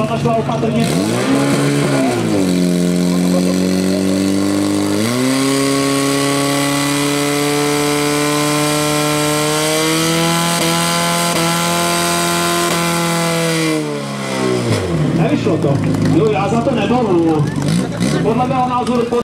kolona šla opatrně. Nevyšlo to. Jo, já za to nemohu. Podle mého názoru